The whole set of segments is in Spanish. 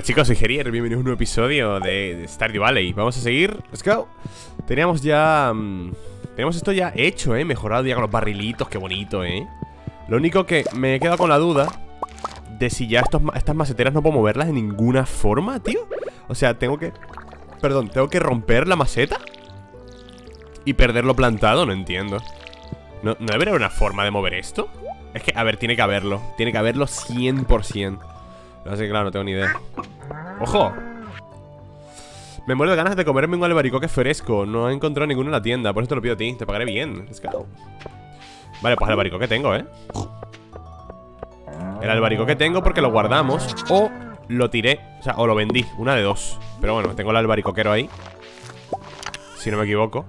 chicos, soy Gerier, bienvenidos a un nuevo episodio de Stardew Valley. Vamos a seguir, let's go. Teníamos ya... Tenemos esto ya hecho, mejorado ya con los barrilitos, qué bonito, Lo único que me he quedado con la duda de si ya estas maceteras no puedo moverlas de ninguna forma, tío. O sea, tengo que... Perdón, tengo que romper la maceta y perderlo plantado, no entiendo. ¿No debe haber una forma de mover esto? Es que, a ver, tiene que haberlo 100%. Así que claro, no tengo ni idea. ¡Ojo! Me muero de ganas de comerme un albaricoque fresco. No he encontrado ninguno en la tienda, por eso te lo pido a ti. Te pagaré bien. Let's go. Vale, pues albaricoque tengo, El albaricoque tengo porque lo guardamos o lo tiré, o sea, o lo vendí. Una de dos. Pero bueno, tengo el albaricoquero ahí, si no me equivoco.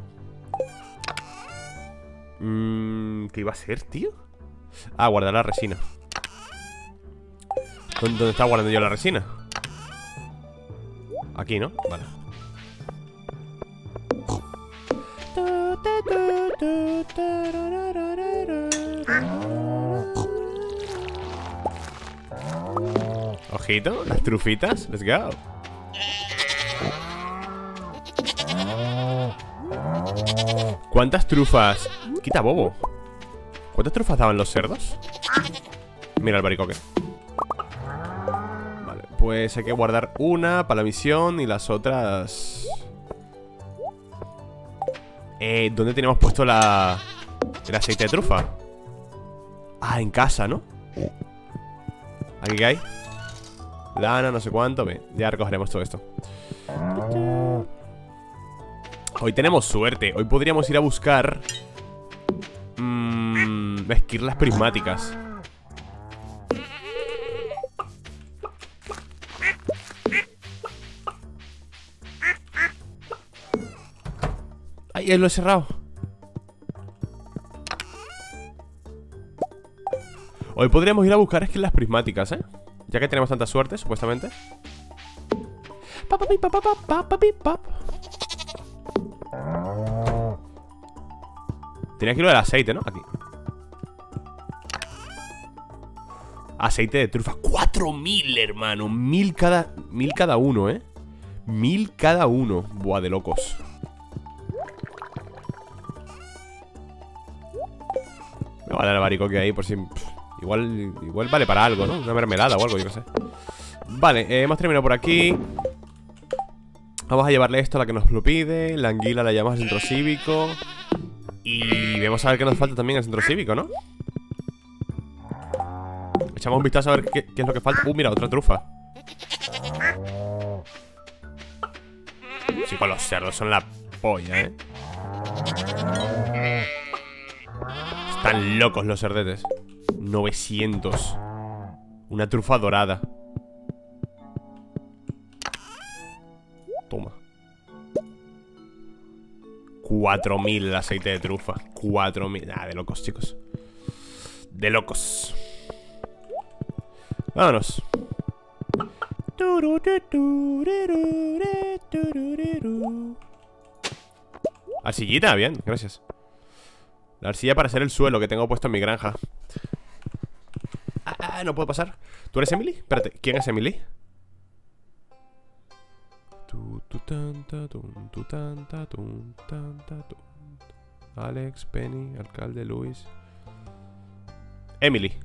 ¿Qué iba a ser, tío? Ah, guardar la resina. ¿Dónde está guardando yo la resina? Aquí, ¿no? Vale. Ojito, las trufitas. Let's go. ¿Cuántas trufas? Quita bobo. ¿Cuántas trufas daban los cerdos? Mira el albaricoque. Vale, pues hay que guardar una para la misión y las otras... ¿Dónde tenemos puesto el aceite de trufa? Ah, en casa, ¿no? ¿Aquí qué hay? Lana, no sé cuánto. Ve, ya recogeremos todo esto. Hoy tenemos suerte. Hoy podríamos ir a buscar esquirlas prismáticas. Ay, lo he cerrado. Hoy podríamos ir a buscar esquirlas prismáticas, ya que tenemos tanta suerte, supuestamente. Tenía que ir lo del aceite, ¿no? Aquí. Aceite de trufa. 4000, hermano. 1000 cada uno, 1000 cada uno. Buah, de locos. Me va a dar el albaricoque ahí por si... Igual vale para algo, ¿no? Una mermelada o algo, yo qué sé. Vale, hemos terminado por aquí. Vamos a llevarle esto a la que nos lo pide. La anguila la llamamos al centro cívico. Y vamos a ver qué nos falta también en el centro cívico, ¿no? Echamos un vistazo a ver qué es lo que falta. Mira, otra trufa. Sí, con los cerdos son la polla, Están locos los cerdetes. 900. Una trufa dorada. Toma. 4000 el aceite de trufa. 4000. De locos, chicos. De locos. Vámonos. Arcillita, bien, gracias. La arcilla para hacer el suelo que tengo puesto en mi granja. No puedo pasar. ¿Tú eres Emily? Espérate, ¿quién es Emily? Alex, Penny, alcalde, Luis. Emily.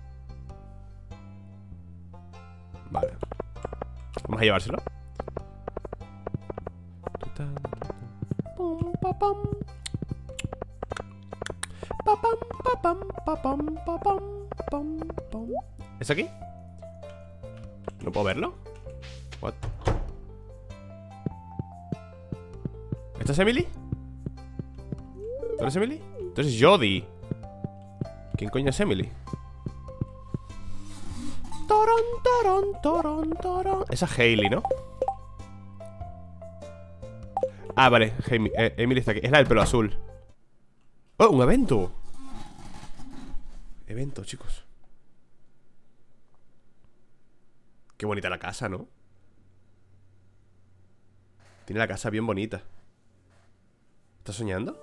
Vale. Vamos a llevárselo. ¿Es aquí? ¿No puedo verlo? What? ¿Esta es Emily? ¿Tú eres Emily? Entonces es Jodie. ¿Quién coño es Emily? Esa es Hailey, ¿no? Ah, vale, Emily está aquí. Es la del pelo azul. ¡Oh, un evento! Evento, chicos. Qué bonita la casa, ¿no? Tiene la casa bien bonita. ¿Estás soñando?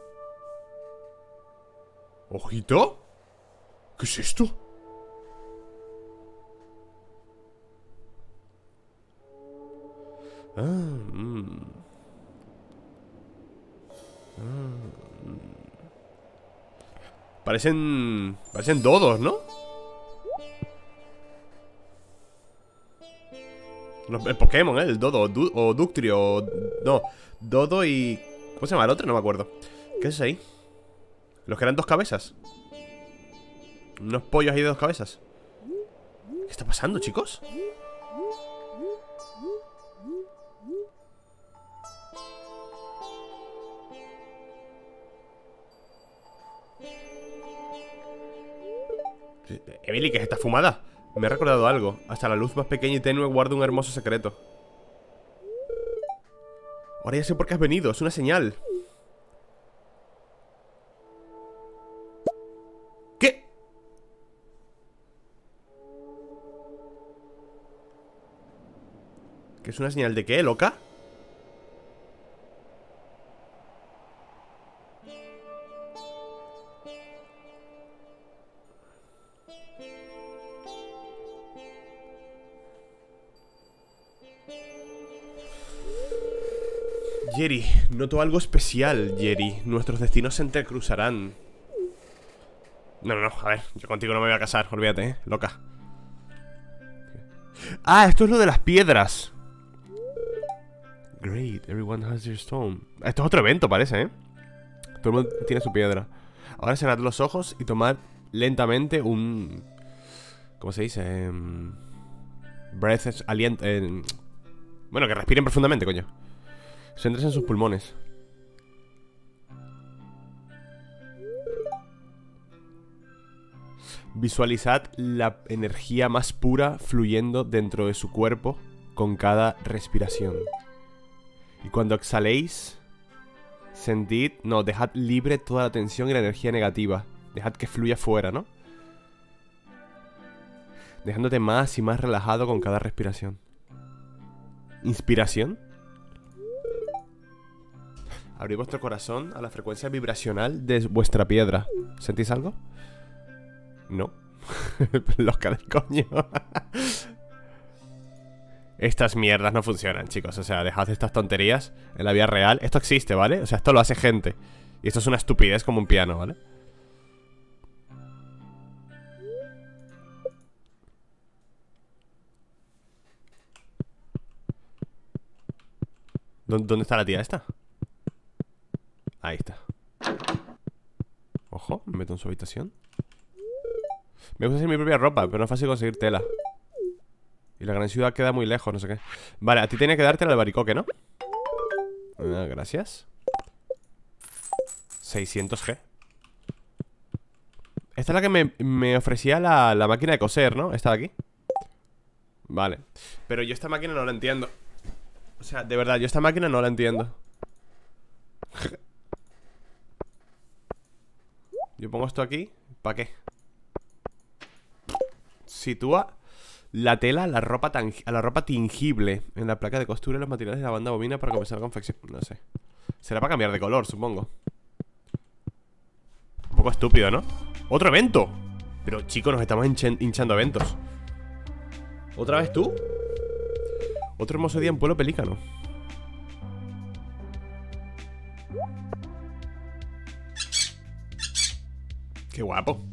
¿Ojito? ¿Qué es esto? Ah, Parecen dodos, ¿no? El Pokémon, el Dodo o Ductrio no, Dodo y... ¿Cómo se llama el otro? No me acuerdo. ¿Qué es ahí? Los que eran dos cabezas. Unos pollos ahí de dos cabezas. ¿Qué está pasando, chicos? Emily, ¿qué es esta fumada? Me ha recordado algo. Hasta la luz más pequeña y tenue guarda un hermoso secreto. Ahora ya sé por qué has venido, es una señal. ¿Qué? ¿Qué es una señal de qué, loca? Jerry, noto algo especial, Jerry. Nuestros destinos se entrecruzarán. No, a ver, yo contigo no me voy a casar, olvídate, loca. Ah, esto es lo de las piedras. Great, everyone has their stone. Esto es otro evento, parece, Todo el mundo tiene su piedra. Ahora cerrad los ojos y tomad lentamente un... ¿Cómo se dice? Breath es aliento. Bueno, que respiren profundamente, coño. Céntrese en sus pulmones. Visualizad la energía más pura fluyendo dentro de su cuerpo con cada respiración. Y cuando exhaléis, sentid... No, dejad libre toda la tensión y la energía negativa. Dejad que fluya fuera, ¿no? Dejándote más y más relajado con cada respiración. ¿Inspiración? Abrid vuestro corazón a la frecuencia vibracional de vuestra piedra. ¿Sentís algo? No. Loca del coño. Estas mierdas no funcionan, chicos. O sea, dejad estas tonterías en la vida real. Esto existe, ¿vale? O sea, esto lo hace gente. Y esto es una estupidez como un piano, ¿vale? ¿Dónde está la tía esta? Ahí está. Ojo, me meto en su habitación. Me gusta hacer mi propia ropa, pero no es fácil conseguir tela. Y la gran ciudad queda muy lejos, no sé qué. Vale, a ti tenía que darte el albaricoque, ¿no? Gracias. 600G. Esta es la que me ofrecía la máquina de coser, ¿no? Esta de aquí. Vale. Pero yo esta máquina no la entiendo. O sea, de verdad, yo esta máquina no la entiendo. Yo pongo esto aquí. ¿Para qué? Sitúa la tela a la ropa tingible en la placa de costura y los materiales de la banda bobina para comenzar la confección. No sé. Será para cambiar de color, supongo. Un poco estúpido, ¿no? ¡Otro evento! Pero, chicos, nos estamos hinchando eventos. ¿Otra vez tú? Otro hermoso día en Pueblo Pelícano. ¡Qué guapo!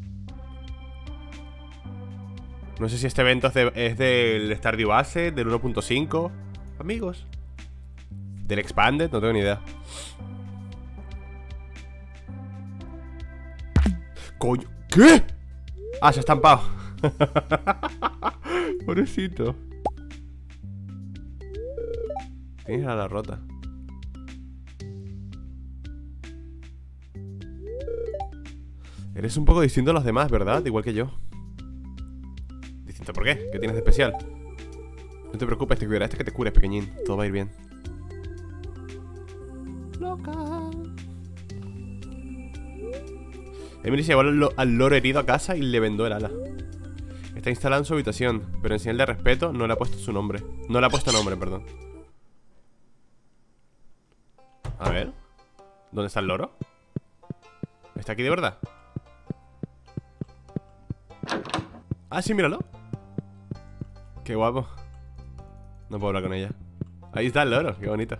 No sé si este evento es del Stardew Valley, del 1.5. Amigos. Del Expanded, no tengo ni idea. ¡Coño! ¿Qué? Ah, se ha estampado. Pobrecito. Tienes la rota. Eres un poco distinto a los demás, ¿verdad? Igual que yo. ¿Distinto por qué? ¿Qué tienes de especial? No te preocupes, te cuidará este que te cures, pequeñín. Todo va a ir bien. Loca. Emily se llevó al loro herido a casa y le vendó el ala. Está instalada en su habitación, pero en señal de respeto no le ha puesto su nombre. No le ha puesto nombre, perdón. A ver. ¿Dónde está el loro? ¿Está aquí de verdad? Ah, sí, míralo. Qué guapo. No puedo hablar con ella. Ahí está el loro, qué bonito.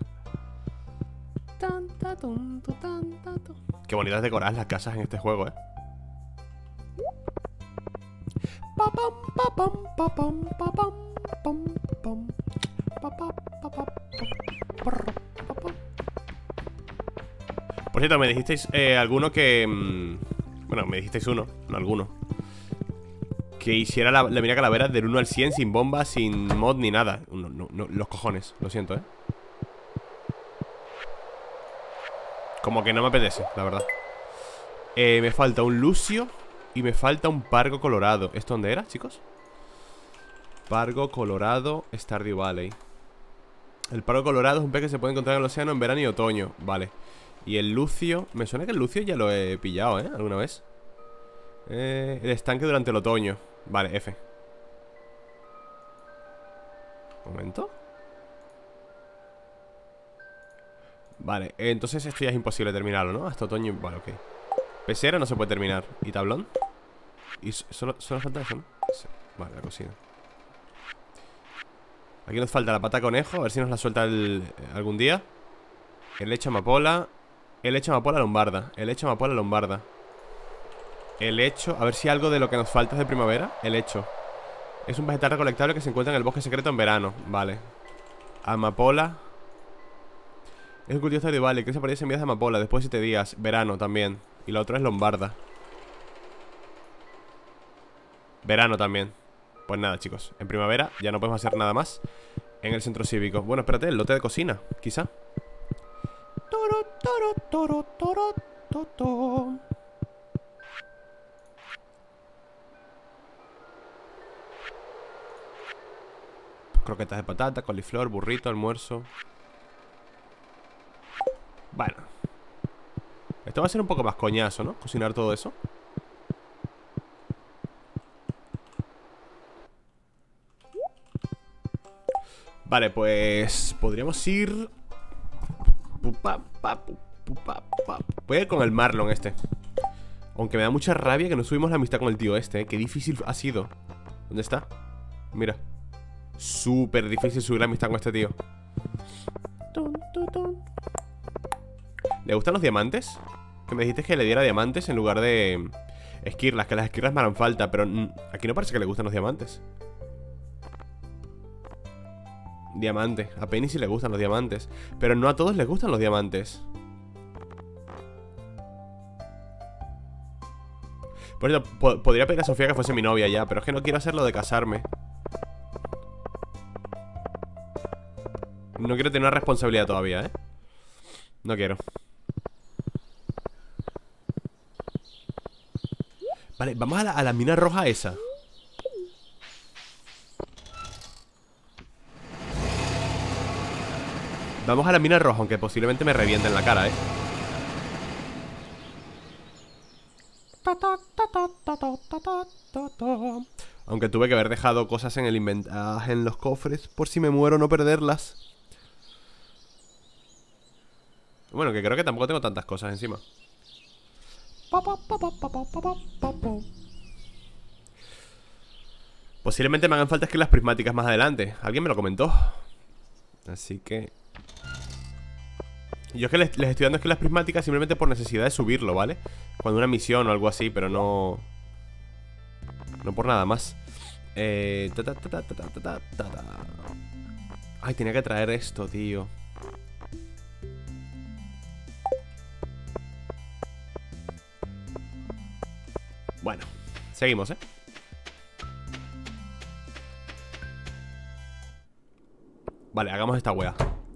Qué bonitas decoradas las casas en este juego, Por cierto, me dijisteis alguno que... bueno, me dijisteis uno, no alguno, que hiciera la mina calavera del 1 al 100 sin bombas, sin mod ni nada. No, los cojones, lo siento, como que no me apetece, la verdad. Me falta un Lucio y me falta un Pargo Colorado. ¿Esto dónde era, chicos? Pargo Colorado, Stardew Valley. El Pargo Colorado es un pez que se puede encontrar en el océano en verano y otoño. Vale. Y el Lucio, me suena que el Lucio ya lo he pillado, alguna vez. El estanque durante el otoño. Vale, F. ¿Momento? Vale, entonces esto ya es imposible terminarlo, ¿no? Hasta otoño, vale, ok. Pecera no se puede terminar. ¿Y tablón? Y solo falta eso, ¿no? Sí. Vale, la cocina. Aquí nos falta la pata de conejo. A ver si nos la suelta algún día. El hecho amapola. El hecho amapola lombarda. El hecho amapola lombarda. El hecho, a ver si algo de lo que nos falta es de primavera. El hecho es un vegetal recolectable que se encuentra en el bosque secreto en verano. Vale. Amapola es un cultivo Stardew Valley. Crece por 10 semillas de amapola después de 7 días. Verano también. Y lo otro es lombarda. Verano también. Pues nada, chicos, en primavera ya no podemos hacer nada más en el centro cívico. Bueno, espérate, el lote de cocina, quizá. Croquetas de patata, coliflor, burrito, almuerzo. Bueno, esto va a ser un poco más coñazo, ¿no? Cocinar todo eso. Vale, pues podríamos ir... Voy a ir con el Marlon este. Aunque me da mucha rabia que no subimos la amistad con el tío este, Qué difícil ha sido. ¿Dónde está? Mira. Súper difícil subir la amistad con este tío. ¿Le gustan los diamantes? Que me dijiste que le diera diamantes en lugar de esquirlas, que las esquirlas me harán falta. Pero aquí no parece que le gustan los diamantes. Diamante, a Penny sí le gustan los diamantes, pero no a todos les gustan los diamantes. Por eso, podría pedir a Sofía que fuese mi novia ya, pero es que no quiero hacerlo de casarme. No quiero tener una responsabilidad todavía, No quiero. Vale, vamos a la mina roja esa. Vamos a la mina roja, aunque posiblemente me reviente en la cara, Aunque tuve que haber dejado cosas en el inventario, en los cofres, por si me muero no perderlas. Bueno, que creo que tampoco tengo tantas cosas encima. Posiblemente me hagan falta las prismáticas más adelante. Alguien me lo comentó. Así que... Yo es que les estoy dando las prismáticas simplemente por necesidad de subirlo, ¿vale? Cuando una misión o algo así, pero no... No por nada más. Ay, tenía que traer esto, tío. Bueno, seguimos, Vale, hagamos esta wea.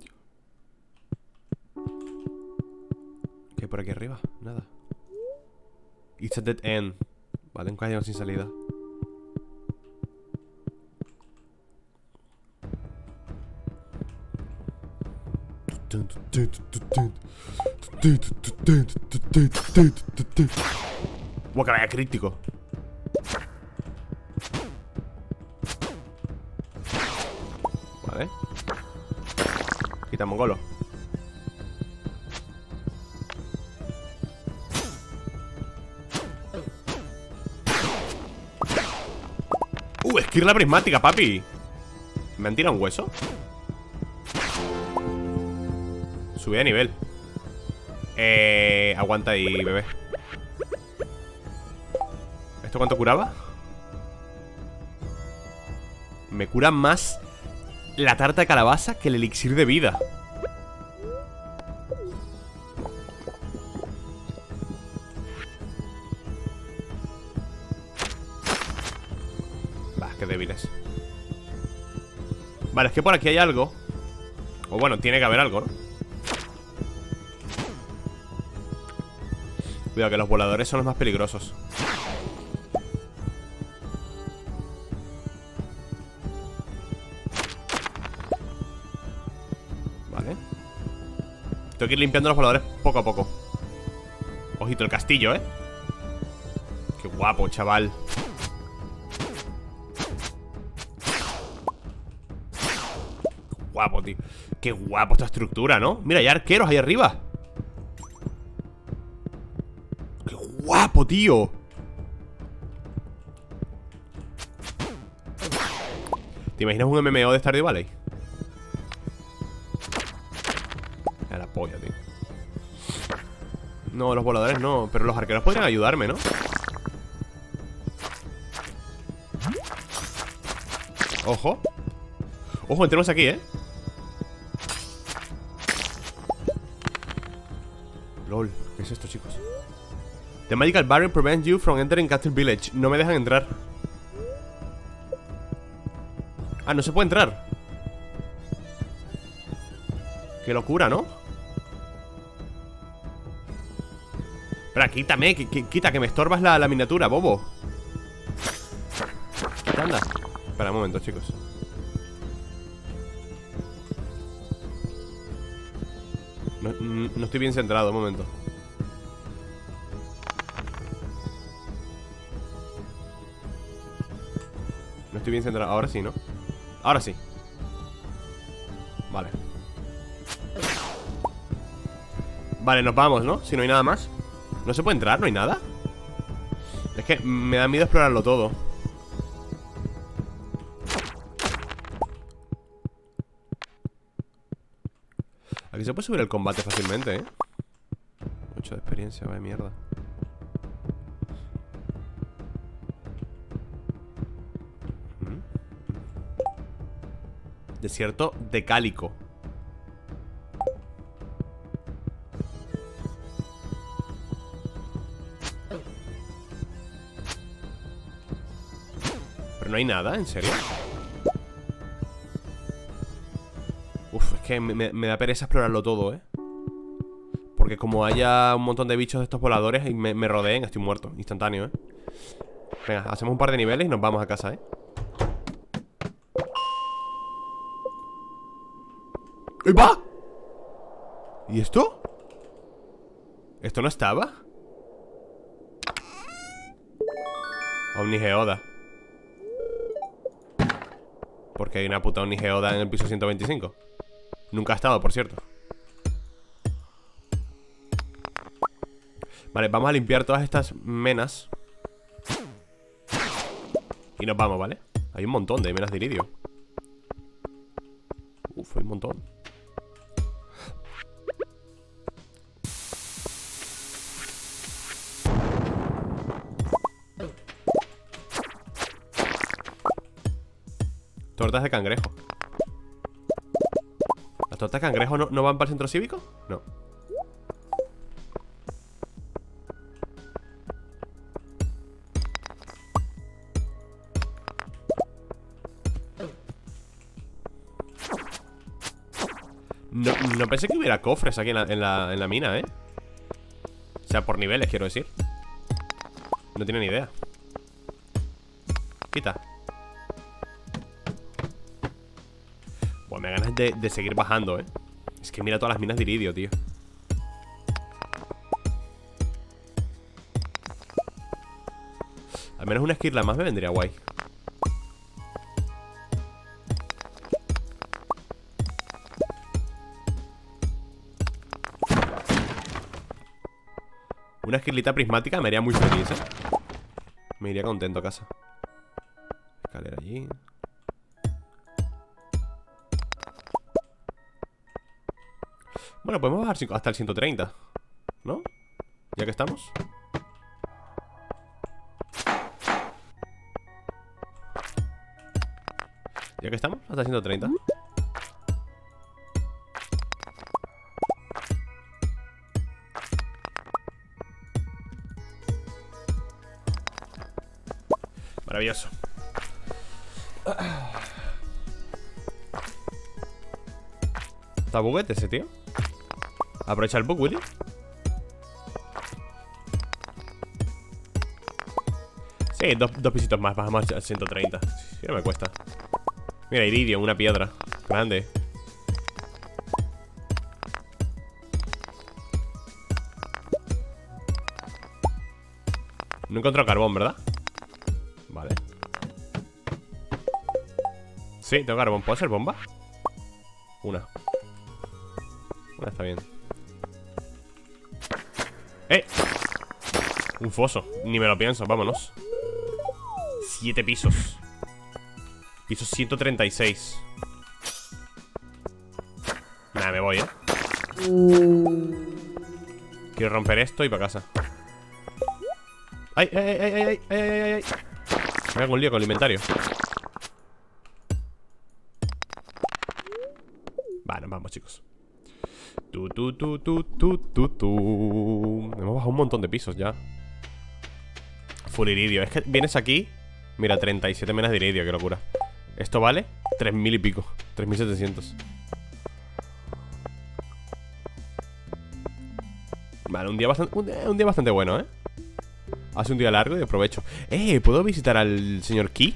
¿Qué hay por aquí arriba? Nada. It's a dead end. Vale, un callejón sin salida. Buah, que vaya crítico. Vale. Quita mongolo. Esquirla prismática, papi. ¿Me han tirado un hueso? Subí de nivel. Aguanta ahí, bebé. ¿Esto cuánto curaba? Me cura más la tarta de calabaza que el elixir de vida. Bah, qué débiles. Vale, es que por aquí hay algo. O bueno, tiene que haber algo, ¿no? Cuidado, que los voladores son los más peligrosos. Vale. Tengo que ir limpiando los voladores poco a poco. Ojito, el castillo, ¿eh? Qué guapo, chaval. Guapo, tío. Qué guapo esta estructura, ¿no? Mira, hay arqueros ahí arriba. Qué guapo, tío. ¿Te imaginas un MMO de Stardew Valley? A la polla, tío. No, los voladores no. Pero los arqueros podrían ayudarme, ¿no? Ojo. Ojo, entremos aquí, ¿eh? LOL, ¿qué es esto, chicos? The magical barrier prevents you from entering Castle Village. No me dejan entrar. Ah, no se puede entrar. Qué locura, ¿no? Espera, quítame, quita, que me estorbas la miniatura, bobo. ¿Qué anda? Espera un momento, chicos. No estoy bien centrado, un momento. No estoy bien centrado, ahora sí, ¿no? Ahora sí. Vale. Vale, nos vamos, ¿no? Si no hay nada más. ¿No se puede entrar? ¿No hay nada? Es que me da miedo explorarlo todo. Aquí se puede subir el combate fácilmente, ¿eh? 8 de experiencia, vaya mierda. Desierto de Cálico. Pero no hay nada, ¿en serio? Uf, es que me da pereza explorarlo todo, ¿eh? Porque como haya un montón de bichos de estos voladores y me rodeen, estoy muerto, instantáneo, ¿eh? Venga, hacemos un par de niveles y nos vamos a casa, ¿eh? ¡Ahí va! ¿Y esto? ¿Esto no estaba? Omnigeoda. Porque hay una puta Omnigeoda en el piso 125. Nunca ha estado, por cierto. Vale, vamos a limpiar todas estas menas. Y nos vamos, ¿vale? Hay un montón de menas de iridio. Uf, hay un montón. Tortas de cangrejo. ¿Las tortas de cangrejo no van para el centro cívico? No. No pensé que hubiera cofres aquí en la mina, ¿eh? O sea, por niveles, quiero decir. No tiene ni idea. Quita. Pues me da ganas de seguir bajando, ¿eh? Es que mira todas las minas de iridio, tío. Al menos una esquirla más me vendría guay. Una esquirlita prismática me haría muy feliz, ¿eh? Me iría contento a casa. Escalera allí. Bueno, podemos bajar hasta el 130, ¿no? Ya que estamos. Ya que estamos, hasta 130. Maravilloso. Está buguete ese tío. Aprovecha el bug, Willy. Sí, dos pisitos más. Bajamos al 130. Sí, no me cuesta. Mira, iridio, una piedra grande. No encuentro carbón, ¿verdad? Vale. Sí, tengo carbón. ¿Puedo hacer bomba? Una está bien. Un foso. Ni me lo pienso, vámonos. 7 pisos. Piso 136. Nada, me voy, Quiero romper esto y para casa. ¡Ay, ay, ay, ay, ay, ay, ay, ay! Me hago un lío con el inventario. Vale, vamos, chicos. Hemos bajado un montón de pisos ya. Full iridio. Es que vienes aquí. Mira, 37 menas de iridio, qué locura. Esto vale 3000 y pico. 3700. Vale, un día bastante bueno, Hace un día largo y aprovecho. ¿Puedo visitar al señor Key?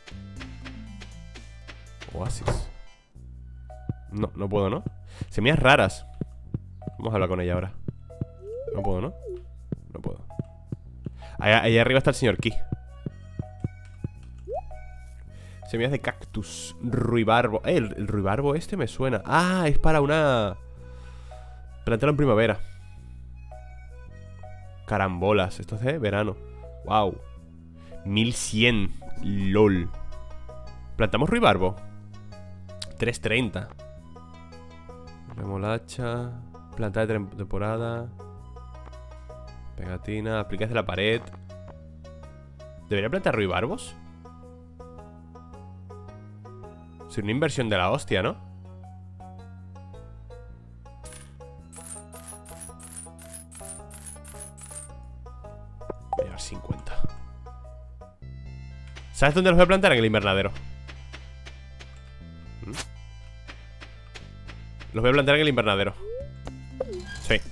Oasis. No, no puedo, ¿no? Semillas raras. Vamos a hablar con ella ahora. No puedo, ¿no? No puedo. Ahí arriba está el señor Key. Semillas de cactus. Ruibarbo. El ruibarbo este me suena. Ah, es para una... Plantarlo en primavera. Carambolas. Esto es de verano. Wow. 1100. LOL. ¿Plantamos ruibarbo? 330. Remolacha. Planta de temporada. Pegatina. Aplicas de la pared. ¿Debería plantar ruibarbos? Es una inversión de la hostia, ¿no? Voy a llevar 50. ¿Sabes dónde los voy a plantar? En el invernadero. Los voy a plantar en el invernadero. Sí.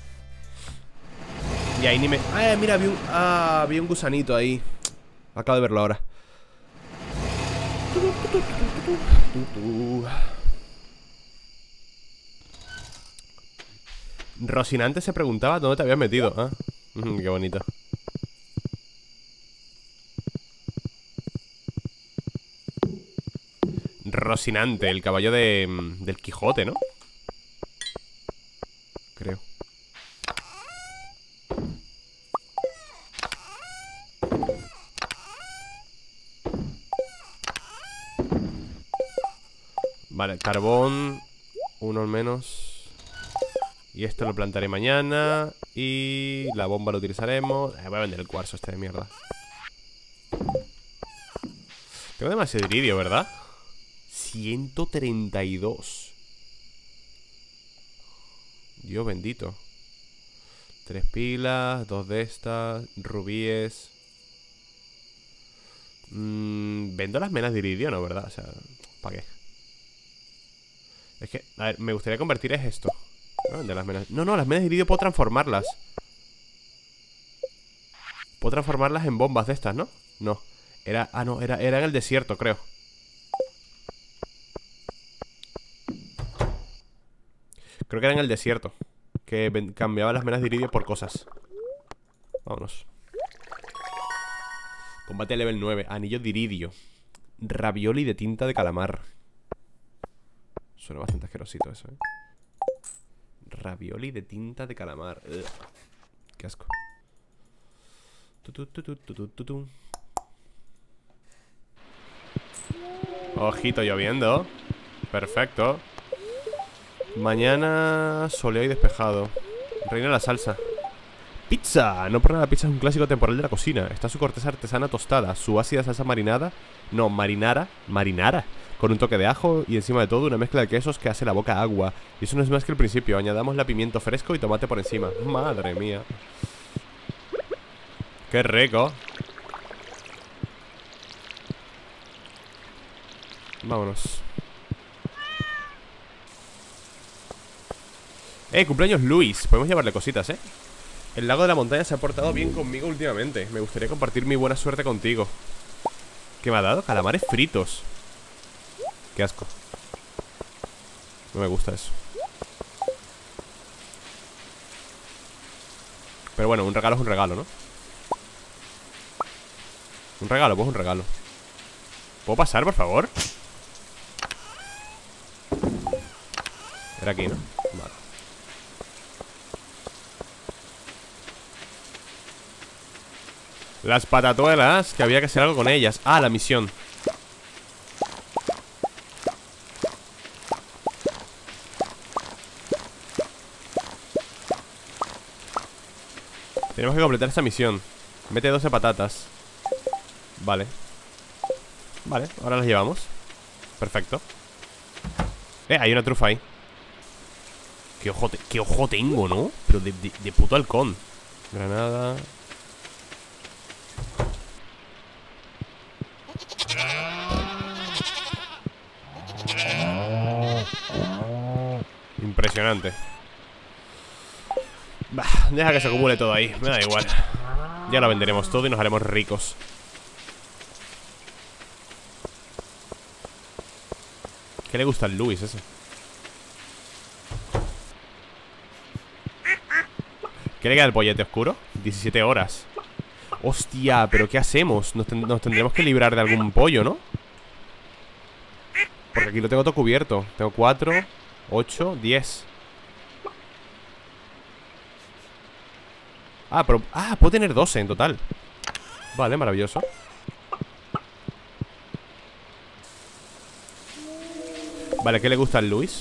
Y ahí ni me... mira, vi un gusanito ahí. Acabo de verlo ahora. Rocinante se preguntaba dónde te habías metido. Qué bonito. Rocinante, el caballo del Quijote, ¿no? Creo. Vale, carbón. Uno al menos. Y esto lo plantaré mañana. Y la bomba lo utilizaremos. Voy a vender el cuarzo este de mierda. Tengo demasiado iridio, ¿verdad? 132. Dios bendito. 3 pilas, 2 de estas, rubíes. Vendo las menas de iridio, ¿no? ¿Verdad? O sea, ¿para qué? Es que, a ver, me gustaría convertir esto. ¿No? De las menas... No, las menas de iridio puedo transformarlas. Puedo transformarlas en bombas de estas, ¿no? No. Era en el desierto, creo. Creo que era en el desierto. Que cambiaba las menas de iridio por cosas. Vámonos. Combate a level 9. Anillo de iridio. Ravioli de tinta de calamar. Suena bastante asquerosito eso, Ravioli de tinta de calamar. Ugh. Qué asco. Ojito lloviendo. Perfecto. Mañana soleado y despejado. Reina la salsa. Pizza. No por nada, la pizza es un clásico temporal de la cocina. Está su corteza artesana tostada, su ácida salsa marinada. No, marinara. Con un toque de ajo y encima de todo una mezcla de quesos que hace la boca agua. Y eso no es más que el principio. Añadamos la pimiento fresco y tomate por encima. Madre mía. ¡Qué rico! Vámonos. Cumpleaños Luis. Podemos llevarle cositas, El lago de la montaña se ha portado bien conmigo últimamente. Me gustaría compartir mi buena suerte contigo. ¿Qué me ha dado? Calamares fritos. Qué asco. No me gusta eso. Pero bueno, un regalo es un regalo, ¿no? Un regalo, pues un regalo. ¿Puedo pasar, por favor? Era aquí, ¿no? Vale. Las patatuelas, que había que hacer algo con ellas. Ah, la misión. Tenemos que completar esta misión. Mete 12 patatas. Vale. Vale, ahora las llevamos. Perfecto. Hay una trufa ahí. Qué ojo tengo, ¿no? Pero de puto halcón. Granada. Impresionante. Bah, deja que se acumule todo ahí. Me da igual. Ya lo venderemos todo y nos haremos ricos. ¿Qué le gusta al Luis ese? ¿Qué le queda al pollete oscuro? 17 horas. Hostia, pero ¿qué hacemos? Nos tendremos que librar de algún pollo, ¿no? Porque aquí lo tengo todo cubierto. Tengo 4, 8, 10. Pero puedo tener 12 en total. Vale, maravilloso. Vale, ¿qué le gusta al Luis?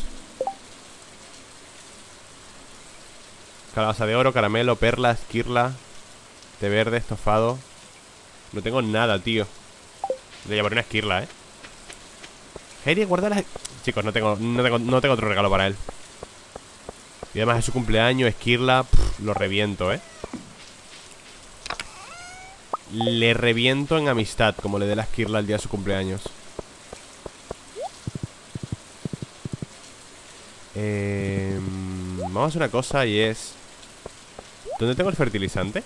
Calabaza de oro, caramelo, perla, esquirla, té verde, estofado. No tengo nada, tío. Le llevaré una esquirla, Heidi, guarda las... Chicos, no tengo otro regalo para él. Y además es su cumpleaños, esquirla. Lo reviento, Le reviento en amistad, como le dé la esquirla el día de su cumpleaños. Vamos a hacer una cosa y es... ¿Dónde tengo el fertilizante?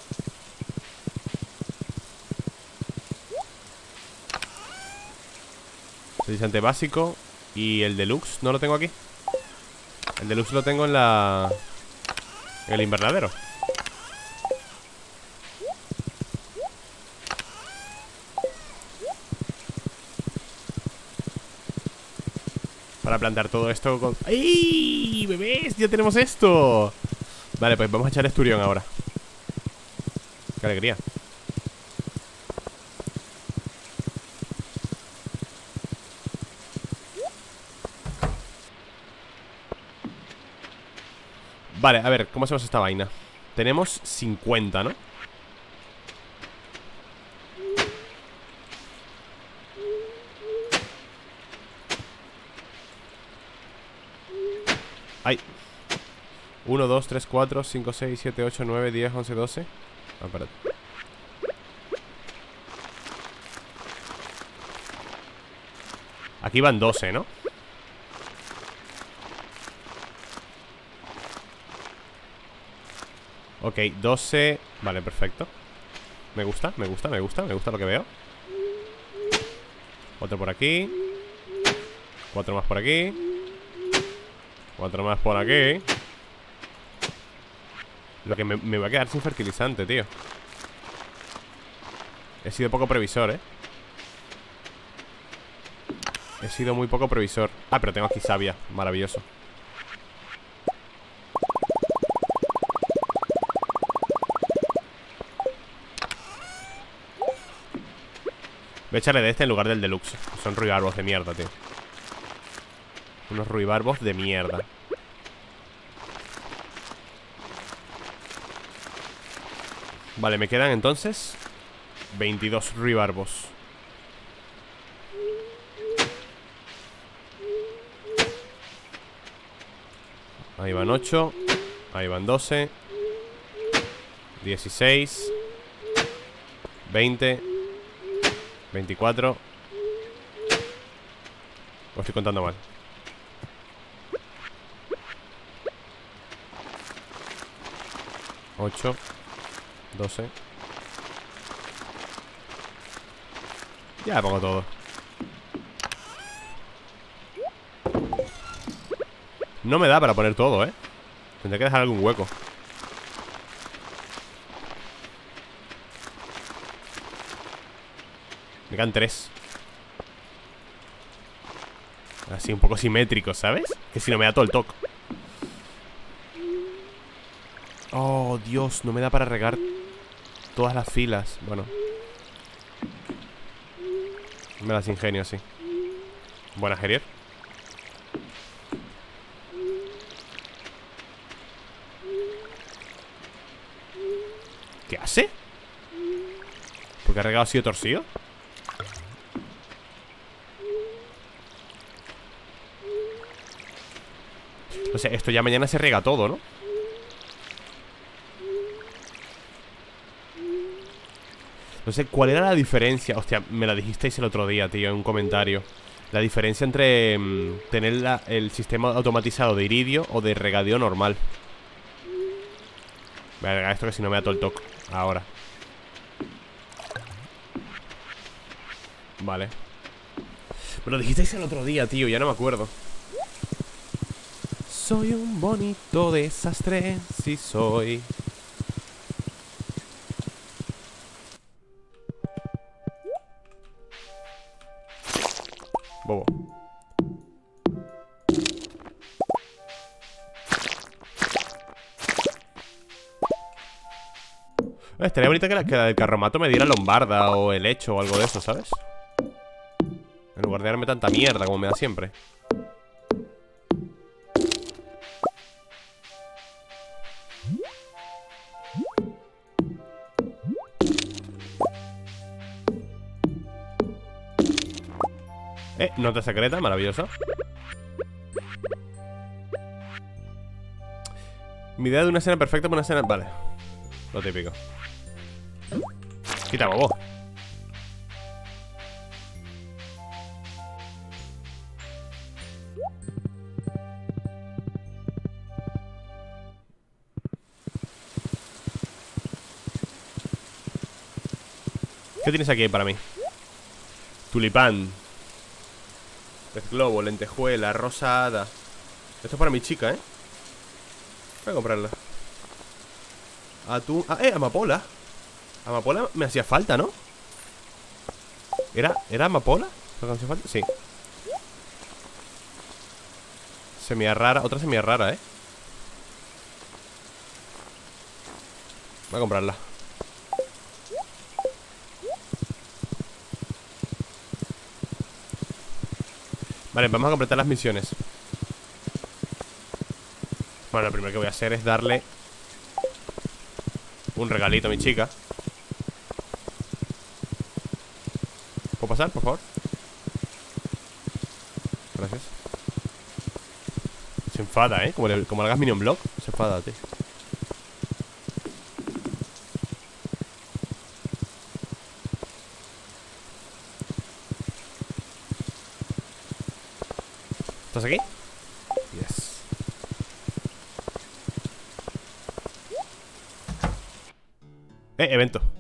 Fertilizante básico. Y el deluxe, ¿no lo tengo aquí? El deluxe lo tengo en el invernadero. Para plantar todo esto con... ¡Ay! ¡Bebés! ¡Ya tenemos esto! Vale, pues vamos a echar esturión ahora. ¡Qué alegría! Vale, a ver, ¿cómo hacemos esta vaina? Tenemos 50, ¿no? ¡Ay! 1, 2, 3, 4, 5, 6, 7, 8, 9, 10, 11, 12. Espérate. Aquí van 12, ¿no? Ok, 12. Vale, perfecto. Me gusta lo que veo. Otro por aquí. 4 más por aquí. 4 más por aquí. Lo que me va a quedar sin fertilizante, tío. He sido poco previsor, He sido muy poco previsor. Pero tengo aquí savia, maravilloso. Voy a echarle de este en lugar del deluxe. Son ruibarbos de mierda, tío. Unos ruibarbos de mierda. Vale, me quedan entonces 22 ribarbos. Ahí van 8. Ahí van 12. 16. 20. 24. Lo estoy contando mal. 8. 12. Ya pongo todo. No me da para poner todo, ¿eh? Tendré que dejar algún hueco. Me quedan 3. Así un poco simétrico, ¿sabes? Que si no me da todo el toque. Oh, Dios, no me da para regar todas las filas. Bueno, me las ingenio, sí. Buena, Gerier. ¿Qué hace? ¿Porque ha regado así de torcido? O sea, esto ya mañana se riega todo, ¿no? No sé, ¿cuál era la diferencia? Hostia, me la dijisteis el otro día, tío, en un comentario. La diferencia entre tener el sistema automatizado de iridio o de regadío normal. Voy a regar esto que si no me da todo el toque. Ahora. Vale. Me lo dijisteis el otro día, tío, ya no me acuerdo. Soy un bonito desastre, sí soy. Bobo. Estaría bonito que la del carromato me diera lombarda o helecho o algo de eso, ¿sabes? En lugar de darme tanta mierda como me da siempre. Nota secreta, maravilloso. Mi idea de una escena perfecta para una escena... Vale, lo típico. Quita, bobo. ¿Qué tienes aquí para mí? Tulipán. Pez globo, lentejuela, rosada. Esto es para mi chica, ¿eh? Voy a comprarla. Atún... amapola. Amapola me hacía falta, ¿no? ¿Era amapola? ¿Lo que me hacía falta? Sí. Semilla rara, otra semilla rara, ¿eh? Voy a comprarla. Vale, vamos a completar las misiones. Bueno, lo primero que voy a hacer es darle un regalito a mi chica. ¿Puedo pasar, por favor? Gracias. Se enfada, ¿eh? Como le hagas Minion Block, se enfada, tío. ¿Estás aquí? Yes. Evento.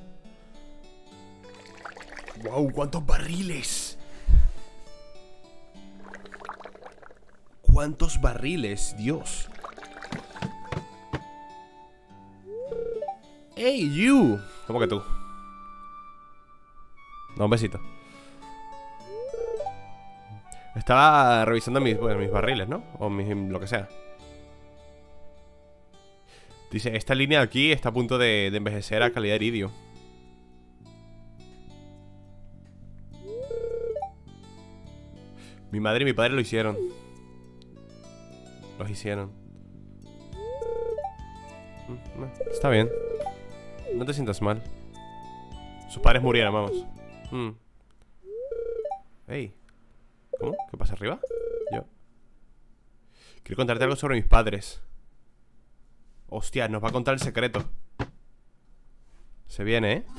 Wow, ¿cuántos barriles? ¿Cuántos barriles? Dios. Hey, you. ¿Cómo que tú? Da un besito. Estaba revisando mis barriles, ¿no? O lo que sea. Dice, esta línea de aquí está a punto de envejecer a calidad iridio. Mi madre y mi padre lo hicieron. Los hicieron. Está bien. No te sientas mal. Sus padres murieron, vamos. Ey. ¿Cómo? ¿Qué pasa arriba? Yo quiero contarte algo sobre mis padres. Hostia, nos va a contar el secreto. Se viene, ¿eh?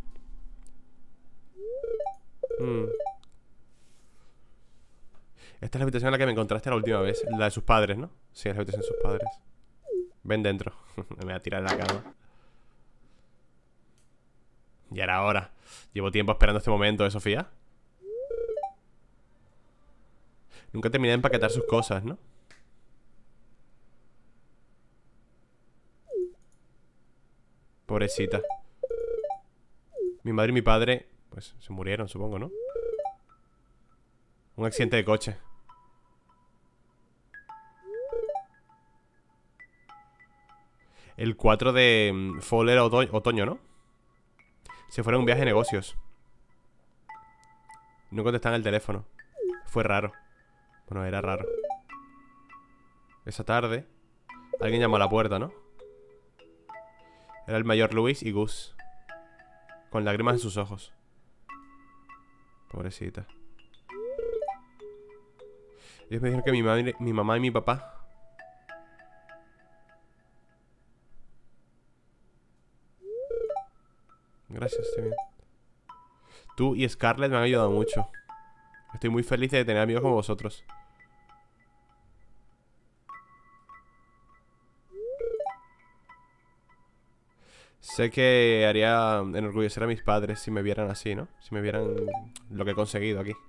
Esta es la habitación en la que me encontraste la última vez. La de sus padres, ¿no? Sí, es la habitación de sus padres. Ven dentro. Me voy a tirar en la cama. Ya era hora. Llevo tiempo esperando este momento, ¿eh, Sofía? Nunca terminé de empaquetar sus cosas, ¿no? Pobrecita. Mi madre y mi padre, pues, se murieron, supongo, ¿no? Un accidente de coche. El 4 de fall era otoño, ¿no? Se fueron a un viaje de negocios. No contestan el teléfono. Fue raro. Bueno, era raro. Esa tarde alguien llamó a la puerta, ¿no? Era el mayor Luis y Gus, con lágrimas en sus ojos. Pobrecita. Ellos me dijeron que mi mamá y mi papá. Gracias, estoy bien. Tú y Scarlett me han ayudado mucho. Estoy muy feliz de tener amigos como vosotros. Sé que haría enorgullecer a mis padres si me vieran así, ¿no? Si me vieran lo que he conseguido aquí.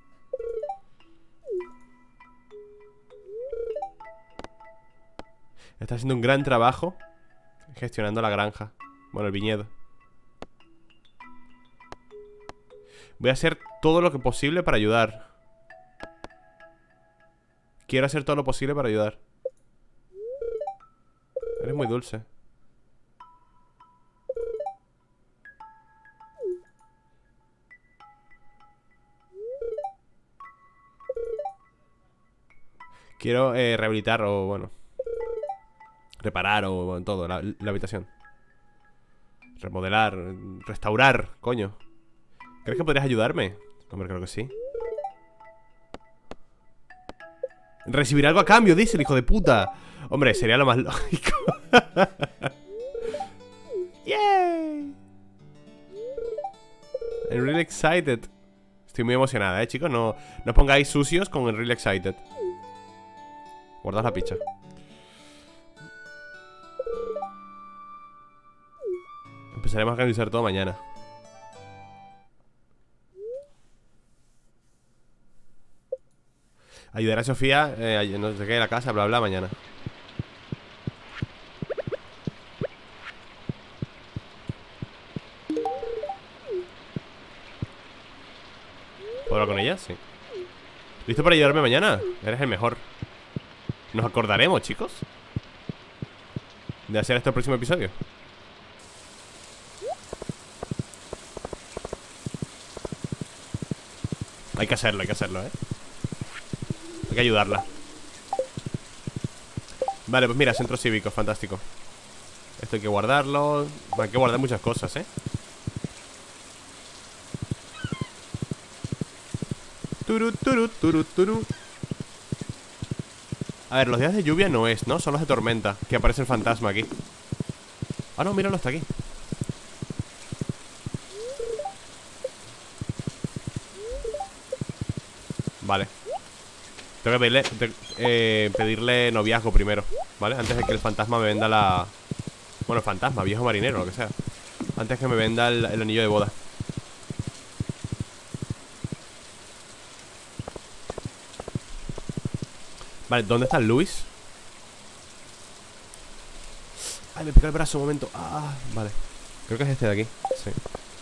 Está haciendo un gran trabajo gestionando la granja. Bueno, el viñedo. Voy a hacer todo lo que posible para ayudar. Quiero hacer todo lo posible para ayudar. Eres muy dulce. Quiero rehabilitar o, bueno, reparar o bueno, todo, la habitación. Remodelar, restaurar, coño. ¿Crees que podrías ayudarme? Hombre, creo que sí. Recibir algo a cambio, dice el hijo de puta. Hombre, sería lo más lógico. ¡Yay! I'm really excited. Estoy muy emocionada, chicos. No os pongáis sucios con el really excited. Guardad la picha. Empezaremos a organizar todo mañana. Ayudar a Sofía, no sé qué, en la casa, bla bla, mañana. ¿Puedo hablar con ella? Sí. ¿Listo para ayudarme mañana? Eres el mejor. ¿Nos acordaremos, chicos? De hacer esto el próximo episodio. Hay que hacerlo, ¿eh? Hay que ayudarla. Vale, pues mira, centro cívico, fantástico. Esto hay que guardarlo. Hay que guardar muchas cosas, ¿eh? Turu, turu, turu, turu. A ver, los días de lluvia no es, ¿no? Son los de tormenta. Que aparece el fantasma aquí. Ah, no, míralo, está aquí. Vale. Tengo que pedirle noviazgo primero, ¿vale? Antes de que el fantasma me venda la... Bueno, fantasma, viejo marinero, lo que sea. Antes que me venda el anillo de boda. Vale, ¿dónde está Luis? Ay, me pica el brazo un momento. Ah, vale. Creo que es este de aquí. Sí.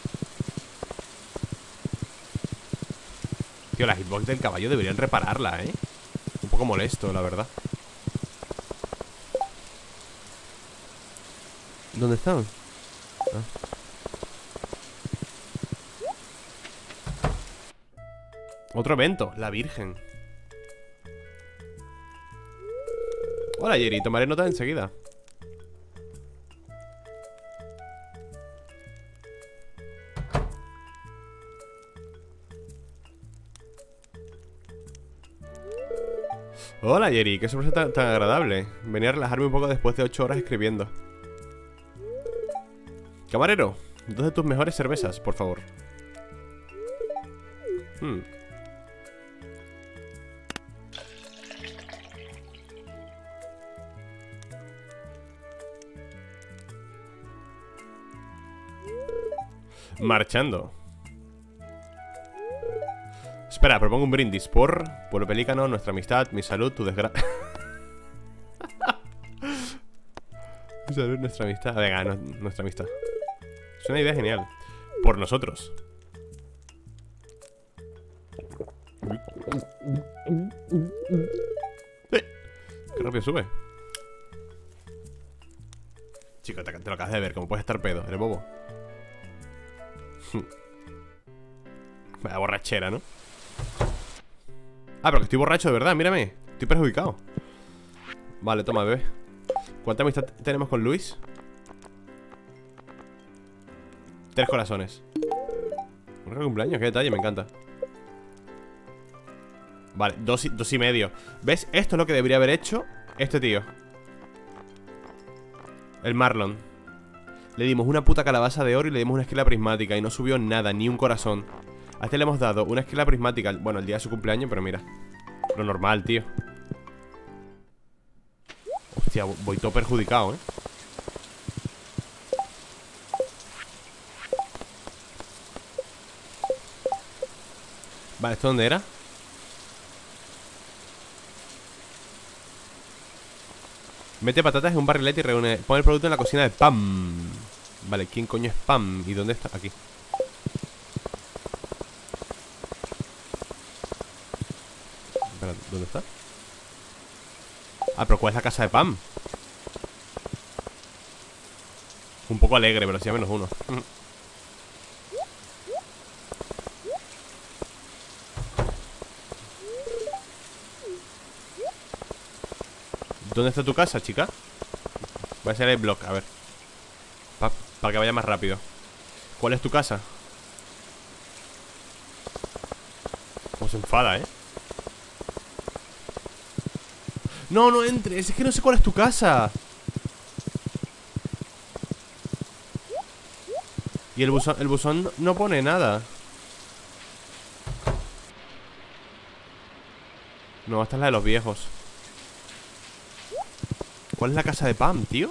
Tío, la hitbox del caballo deberían repararla, ¿eh? Un poco molesto, la verdad. ¿Dónde están? Ah. Otro evento, la Virgen. Hola, Jerry, tomaré nota enseguida. Hola, Jerry, qué sorpresa tan agradable. Venía a relajarme un poco después de 8 horas escribiendo. Camarero, 2 de tus mejores cervezas, por favor. Marchando. Espera, propongo un brindis por Pueblo Pelícano, nuestra amistad, mi salud, tu desgracia. Mi salud, nuestra amistad. Venga, nuestra amistad. Es una idea genial. Por nosotros. Qué rápido sube. Chico, te lo acabas de ver. Como puedes estar pedo, eres bobo. Vaya borrachera, ¿no? Ah, pero que estoy borracho de verdad, mírame. Estoy perjudicado. Vale, toma, bebé. ¿Cuánta amistad tenemos con Luis? 3 corazones. Un cumpleaños, qué detalle, me encanta. Vale, 2,5. ¿Ves? Esto es lo que debería haber hecho este tío. El Marlon. Le dimos una puta calabaza de oro y le dimos una esquela prismática y no subió nada, ni un corazón. A este le hemos dado una esquela prismática, bueno, el día de su cumpleaños, pero mira. Lo normal, tío. Hostia, voy todo perjudicado, ¿eh? Vale, ¿esto dónde era? Mete patatas en un barrilete y reúne. Pon el producto en la cocina de Pam. Vale, ¿quién coño es Pam? ¿Y dónde está? Aquí. Espera, ¿dónde está? Ah, pero ¿cuál es la casa de Pam? Un poco alegre, pero sí a -1. ¿Dónde está tu casa, chica? Voy a hacer el block, a ver. Para que vaya más rápido. ¿Cuál es tu casa? Cómo se enfada, ¿eh? No, no entres, es que no sé cuál es tu casa. Y el buzón no pone nada. No, esta es la de los viejos. ¿Cuál es la casa de Pam, tío?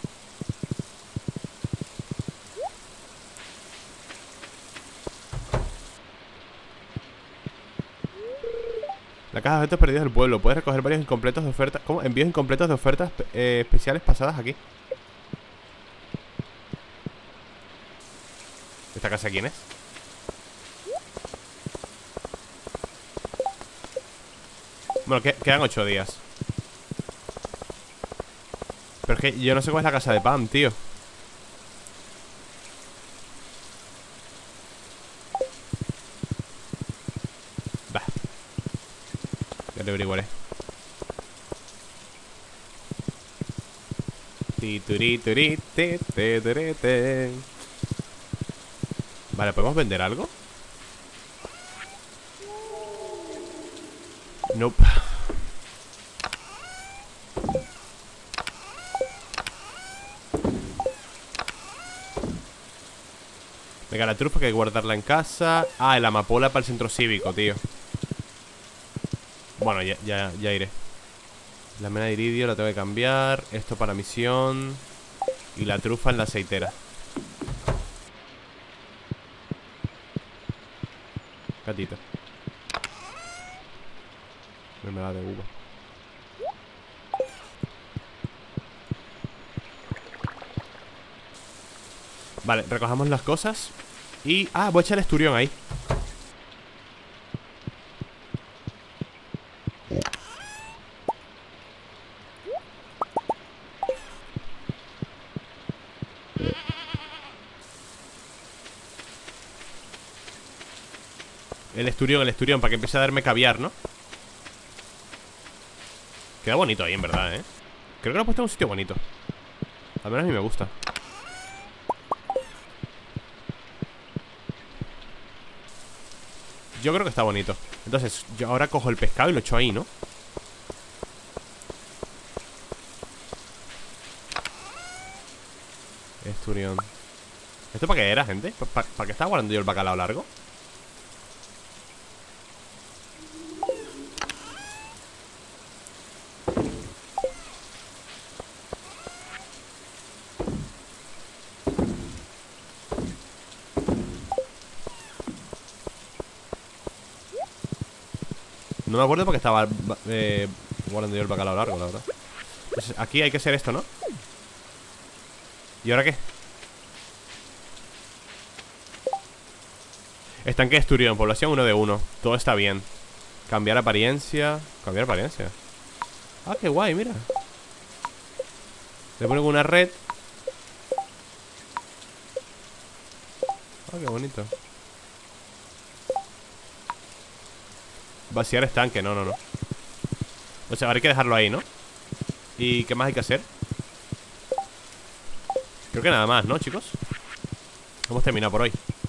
La caja de objetos perdidos del pueblo. Puedes recoger varios incompletos de ofertas. ¿Cómo? Envíos incompletos de ofertas especiales pasadas aquí. ¿Esta casa quién es? Bueno, quedan 8 días. Pero es que yo no sé cuál es la casa de Pam, tío. Bah. Ya lo averiguaré. Vale, ¿podemos vender algo? Nope. Venga, la trufa que hay que guardarla en casa. Ah, el amapola para el centro cívico, tío. Bueno, ya iré. La mena de iridio la tengo que cambiar. Esto para misión. Y la trufa en la aceitera. Gatito. Mermelada de uva. Vale, recojamos las cosas. Y... ah, voy a echar el esturión ahí. El esturión, para que empiece a darme caviar, ¿no? Queda bonito ahí, en verdad, ¿eh? Creo que lo he puesto en un sitio bonito. Al menos a mí me gusta. Yo creo que está bonito. Entonces, yo ahora cojo el pescado y lo echo ahí, ¿no? esturión. ¿Esto para qué era, gente? ¿Para qué estaba guardando yo el bacalao largo? No me acuerdo porque estaba guardando yo el bacalao largo, la verdad. Pues aquí hay que hacer esto, ¿no? ¿Y ahora qué? Estanque de esturión, población 1 de 1. Todo está bien. Cambiar apariencia. Cambiar apariencia. Ah, qué guay, mira. Le pongo una red. Ah, qué bonito. Vaciar estanque, no. O sea, ahora hay que dejarlo ahí, ¿no? ¿Y qué más hay que hacer? Creo que nada más, ¿no, chicos? Hemos terminado por hoy.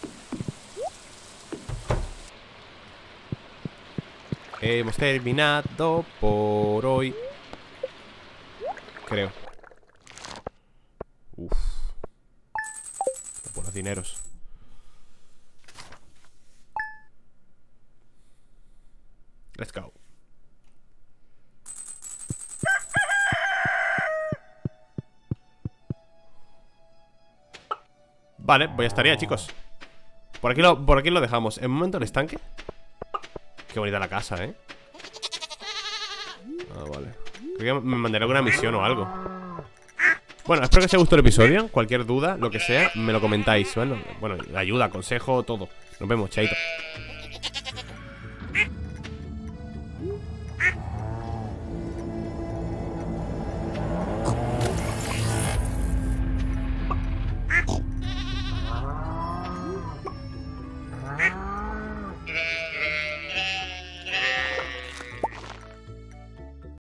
Hemos terminado por hoy. Creo. Uf. Buenos dineros. Let's go. Vale, pues ya estaría, chicos. Por aquí lo dejamos. En un momento el estanque. Qué bonita la casa, ¿eh? Ah, vale. Creo que me mandaré alguna misión o algo. Bueno, espero que os haya gustado el episodio. Cualquier duda, lo que sea, me lo comentáis, ¿vale? Bueno, ayuda, consejo, todo. Nos vemos, chaito.